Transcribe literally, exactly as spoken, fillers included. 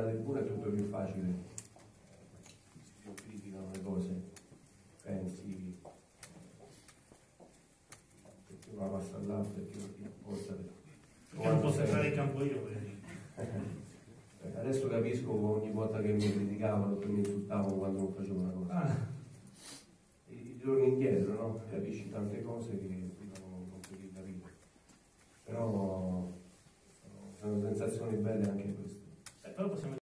della tribuna è tutto più facile, si semplificano le cose, pensi che chi va passa all'altro e chi va porta. Perché non posso entrare in campo io? Adesso capisco ogni volta che mi criticavano, che mi insultavano quando non facevo una cosa. Ah. I giorni indietro, no? Capisci tante cose che prima non potevi capire. Però sono sensazioni belle anche queste. Eh, però possiamo